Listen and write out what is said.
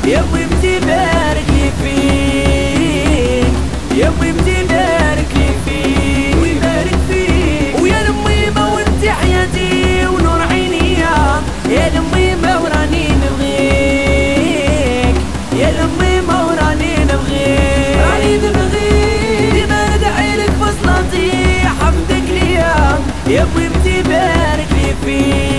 يا ميمتي بارك لي فيك، يا ميمتي بارك لي فيك ويبارك فيك. ويا الميمة وانت حياتي ونور عينيا، يا الميمة وراني نبغيك، يا الميمة وراني نبغيك، راني نبغيك. ديما ندعي لك في صلاتي حفظك ليا، يا ميمتي بارك لي فيك.